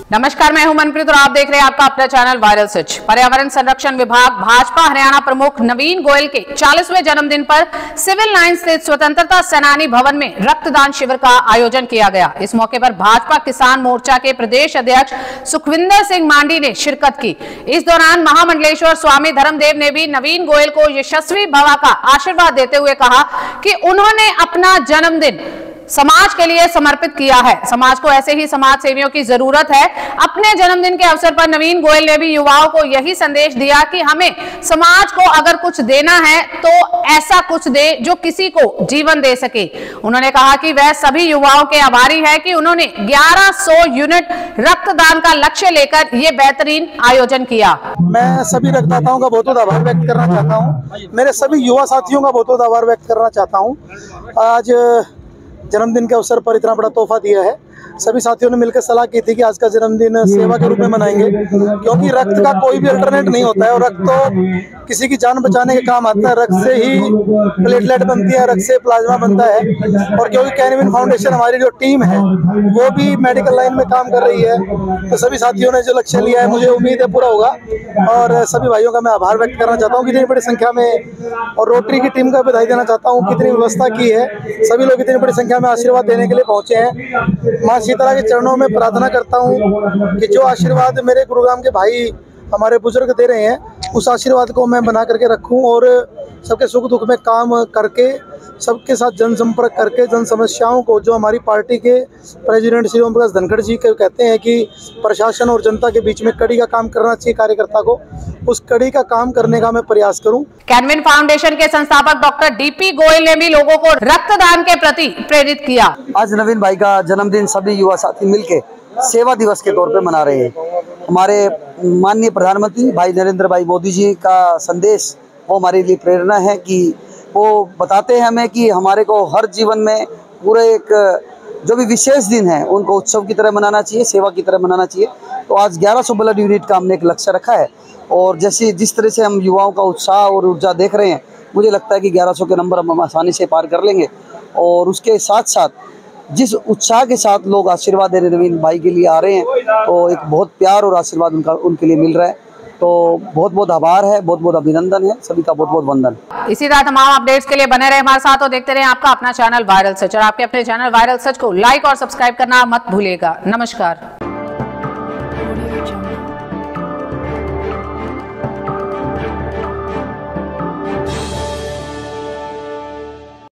नमस्कार, मैं हूं मनप्रीत और आप देख रहे हैं आपका अपना चैनल वायरल सच। पर्यावरण संरक्षण विभाग भाजपा हरियाणा प्रमुख नवीन गोयल के 40वें जन्मदिन पर सिविल लाइन स्थित स्वतंत्रता सेनानी भवन में रक्तदान शिविर का आयोजन किया गया। इस मौके पर भाजपा किसान मोर्चा के प्रदेश अध्यक्ष सुखविंदर सिंह मांडी ने शिरकत की। इस दौरान महामंडलेश्वर स्वामी धर्मदेव ने भी नवीन गोयल को यशस्वी भवा का आशीर्वाद देते हुए कहा कि उन्होंने अपना जन्मदिन समाज के लिए समर्पित किया है। समाज को ऐसे ही समाज सेवियों की जरूरत है। अपने जन्मदिन के अवसर पर नवीन गोयल ने भी युवाओं को यही संदेश दिया कि हमें समाज को अगर कुछ देना है तो ऐसा कुछ दे जो किसी को जीवन दे सके। उन्होंने कहा कि वह सभी युवाओं के आभारी है कि उन्होंने 1100 यूनिट रक्तदान का लक्ष्य लेकर ये बेहतरीन आयोजन किया। मैं सभी रक्तदाताओं का बहुत बहुत आभार व्यक्त करना चाहता हूँ। मेरे सभी युवा साथियों का बहुत बहुत आभार व्यक्त करना चाहता हूँ। आज जन्मदिन के अवसर पर इतना बड़ा तोहफा दिया है। सभी साथियों ने मिलकर सलाह की थी कि आज का जन्मदिन सेवा के रूप में मनाएंगे, क्योंकि रक्त का कोई भी अल्टरनेट नहीं होता है और रक्त तो किसी की जान बचाने के काम आता है। रक्त से ही प्लेटलेट बनती है, रक्त से प्लाज्मा बनता है। और क्योंकि कैनविन फाउंडेशन हमारी जो टीम है वो भी मेडिकल लाइन में काम कर रही है, तो सभी साथियों ने जो लक्ष्य लिया है मुझे उम्मीद है पूरा होगा। और सभी भाइयों का मैं आभार व्यक्त करना चाहता हूँ कितनी बड़ी संख्या में, और रोटरी की टीम का बधाई देना चाहता हूँ कितनी व्यवस्था की है। सभी लोग इतनी बड़ी संख्या में आशीर्वाद देने के लिए पहुंचे हैं। माँ शीतला के चरणों में प्रार्थना करता हूँ कि जो आशीर्वाद मेरे गुरुग्राम के भाई हमारे बुजुर्ग दे रहे हैं उस आशीर्वाद को मैं बना करके रखूं और सबके सुख दुख में काम करके, सबके साथ जनसंपर्क करके, जन समस्याओं को, जो हमारी पार्टी के प्रेसिडेंट श्री ओम प्रकाश धनखड़ जी के कहते हैं कि प्रशासन और जनता के बीच में कड़ी का काम करना चाहिए कार्यकर्ता को, उस कड़ी का काम करने का मैं प्रयास करूं। कैनविन फाउंडेशन के संस्थापक डॉक्टर डीपी गोयल ने भी लोगों को रक्तदान के प्रति प्रेरित किया। आज नवीन भाई का जन्मदिन सभी युवा साथी मिलके सेवा दिवस के तौर पे मना रहे हैं। हमारे माननीय प्रधानमंत्री भाई नरेंद्र भाई मोदी जी का संदेश वो हमारे लिए प्रेरणा है कि वो बताते हैं हमें कि हमारे को हर जीवन में पूरे एक जो भी विशेष दिन है उनको उत्सव की तरह मनाना चाहिए, सेवा की तरह मनाना चाहिए। तो आज 1100 ब्लड यूनिट का हमने एक लक्ष्य रखा है और जिस तरह से हम युवाओं का उत्साह और ऊर्जा देख रहे हैं, मुझे लगता है कि 1100 के नंबर हम आसानी से पार कर लेंगे। और उसके साथ साथ जिस उत्साह के साथ लोग आशीर्वाद देने नवीन भाई के लिए आ रहे हैं, तो एक बहुत प्यार और आशीर्वाद उनके लिए मिल रहा है। तो बहुत बहुत आभार है, बहुत बहुत अभिनंदन है, सभी का बहुत बहुत वंदन। इसी तरह तमाम अपडेट्स के लिए बने रहे हमारे साथ और देखते रहे आपका अपना चैनल वायरल सच। और आपके अपने चैनल वायरल सच को लाइक और सब्सक्राइब करना मत भूलिएगा। नमस्कार।